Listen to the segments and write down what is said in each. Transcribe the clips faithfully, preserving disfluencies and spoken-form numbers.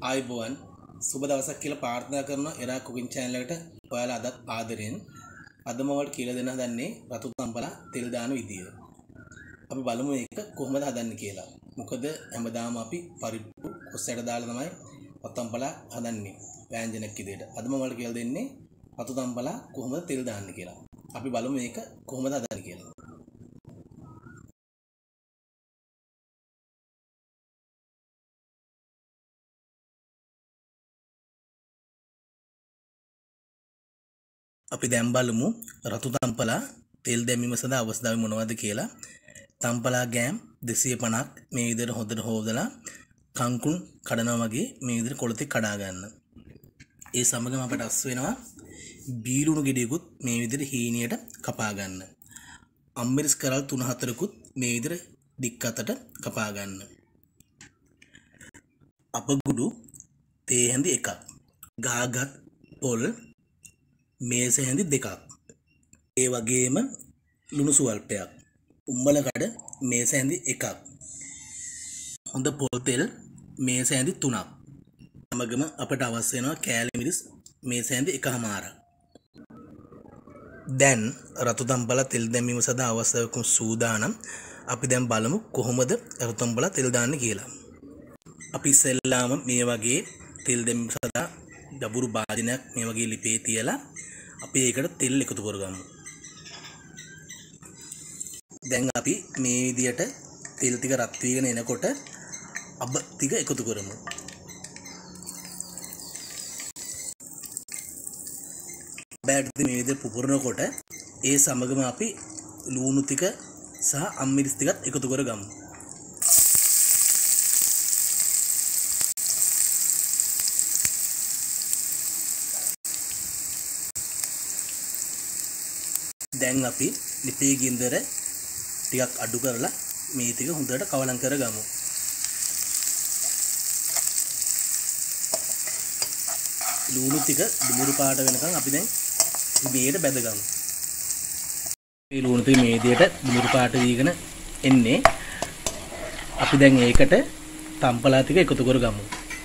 ආයුබෝවන් සුබ දවසක් කියලා ප්‍රාර්ථනා කරනවා එරා කුකින් channel එකට ඔයාලා අදත් ආදරෙන් අද මම ඔයාලට කියලා දෙන්න හදන්නේ රතු තම්පලා තෙල් දාන විදිය. අපි බලමු මේක කොහොමද හදන්නේ කියලා. මොකද හැමදාම අපි පරිප්පු කොස්සට දාලා තමයි රතු තම්පලා හදන්නේ ව්‍යංජනයක් විදියට. අද මම ඔයාලට කියලා දෙන්නේ රතු තම්පලා කොහොමද තෙල් දාන්නේ කියලා. අපි බලමු මේක කොහොමද හදන්නේ කියලා. අපි දැන් බලමු රතු තම්පලා තෙල් දැමීම සඳහා අවස්ථාවේ මොනවද කියලා. තම්පලා ගෑම් දෙසිය පනහක් මේ විදිහට හොඳට හොදලා කංකුන් කඩනවා වගේ මේ විදිහට කොළතේ කඩා ගන්න. ඒ සමගම අපට අස් වෙනවා බීලුණු ගෙඩියකුත් මේ විදිහට හීනියට කපා ගන්න. අම්මිරිස් කරල් තුන හතරකුත් මේ විදිහට දික් අතට කපා ගන්න. අපගුඩු තේ හැඳි එකක්. ගාගත් පොල් මේස හැඳි දෙකක්. ඒ වගේම ලුණු සුවල්පයක්. උම්බල කඩ මේස හැඳි එකක්. හොඳ පොල් තෙල් මේස හැඳි තුනක්. සමගම අපට අවශ්‍ය වෙනවා කෑලි මිරිස් මේස හැඳි එකමාරක්. දැන් රතු තම්පලා තෙල් දැමීම සඳහා අවශ්‍ය වූ සූදානම්. අපි දැන් බලමු කොහොමද රතු තම්පලා තෙල් දාන්නේ කියලා. අපි ඉස්සෙල්ලාම මේ වගේ තෙල් දැමීම සඳහා දබුරු භාජනයක් මේ වගේ ලිපේ තියලා අපි ඒකට තෙල් එකතු කරගමු. දැන් අපි මේ විදියට තෙල් ටික රත් වීගෙන එනකොට අබ ටික එකතු කරමු. බෑඩ් මේ විදියට පුපුරනකොට ඒ සමගම අපි ලුණු ටික සහ අම්මිරිස් ටිකත් එකතු කරගමු. දැන් අපි ලිපේ ගින්දර ටිකක් අඩු කරලා මේ ටික හොඳට කවලම් කරගමු. ලුණු ටික දුමුරු පාට වෙනකන් අපි දැන් මේකට බැදගමු. මේ ලුණු ටික මේ විදියට දුමුරු පාට වීගෙන එන්නේ. අපි දැන් ඒකට තම්පලා ටික එකතු කරගමු.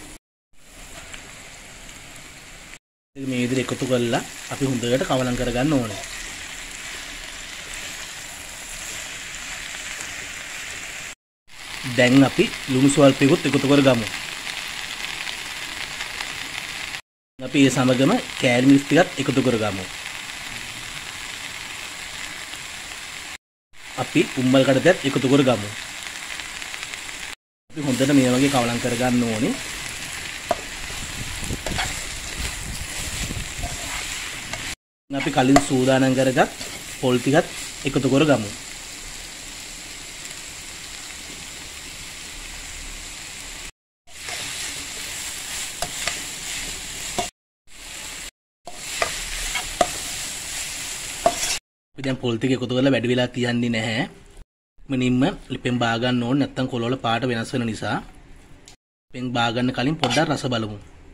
මේ විදියට එකතු කරලා අපි හොඳට කවලම් කරගන්න ඕනේ. දැන් අපි ලුණු ස්වල්පයකුත් එකතු කරගමු. අපි ඒ සමගම කෑලි මිරිස් ටිකත් එකතු කරගමු. අපි උම්බල් කඩදත් එකතු කරගමු. අපි හොඳට මේ වගේ කවලම් කරගන්න ඕනේ. අපි කලින් සූදානම් කරගත් පොල් ටිකත් එකතු කරගමු. දැන් පොල් ටික එකතු කරලා වැඩි වෙලා තියන්නේ නැහැ. මෙනින්ම ලිපෙන් බා ගන්න ඕනේ නැත්නම් කොළ වල පාට වෙනස් වෙන නිසා. ලිපෙන් බා ගන්න කලින් පොඩ්ඩක් රස බලමු.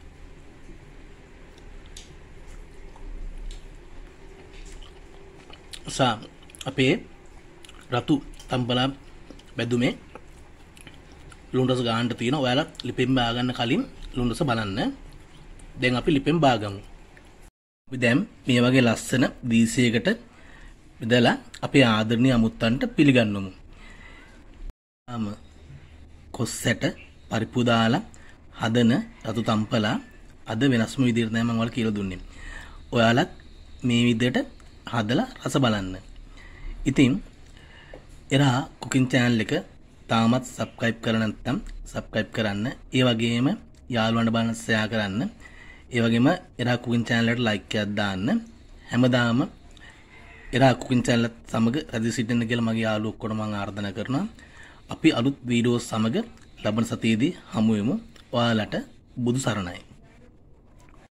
සා අපේ රතු තම්පලා බැදුමේ ලුණු රස ගන්න තියෙනවා. ඔයාලා ලිපෙන් බා ගන්න කලින් ලුණු රස බලන්න. දැන් අපි ලිපෙන් බා ගමු. අපි දැන් මේ වගේ ලස්සන දීසියකට බෙදලා අපේ ආදරණීය අමුත්තන්ට පිළිගන්වමු. ආම කොස්සට පරිප්පු දාලා හදන රතු තම්පලා අද වෙනස්ම විදිහට තමයි මම ඔයාලට කියලා දුන්නේ. ඔයාලත් මේ විදිහට හදලා රස බලන්න. ඉතින් එරා කුකින් channel එක තාමත් subscribe කරලා නැත්නම් subscribe කරන්න. ඒ වගේම යාළුවන්ට බලන්න share කරන්න. ඒ වගේම එරා කුකින් channel එකට like එකක් දාන්න. හැමදාම එරා කුකින් channel සමග රැඳී සිටින්න කියලා මගේ යාළුවෝ ඔක්කොම මම ආරාධනා කරනවා. අපි අලුත් වීඩියෝ සමග ලබන සතියේදී හමු වෙමු. ඔයාලට බුදු සරණයි.